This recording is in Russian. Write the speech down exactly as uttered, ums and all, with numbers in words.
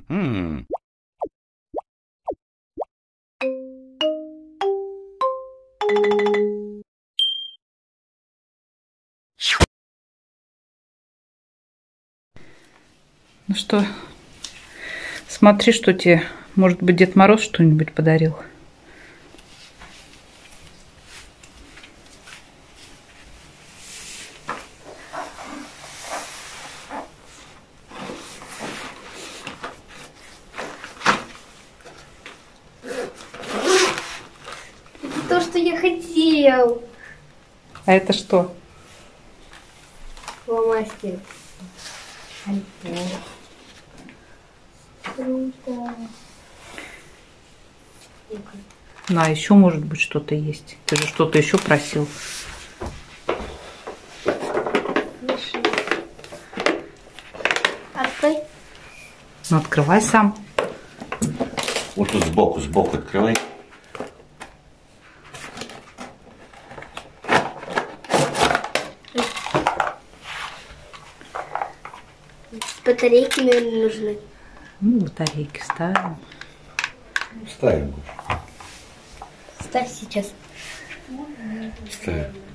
М. Ну что, смотри, что тебе, может быть, Дед Мороз что-нибудь подарил. То, что я хотел. А это что? Фломастер. Круто. Ну, а еще, может быть, что-то есть. Ты же что-то еще просил. Открой. Ну, открывай сам. Вот тут сбоку, сбоку открывай. Батарейки, наверное, нужны. Ну, батарейки ставим. Ставим. Ставь сейчас. Ставим.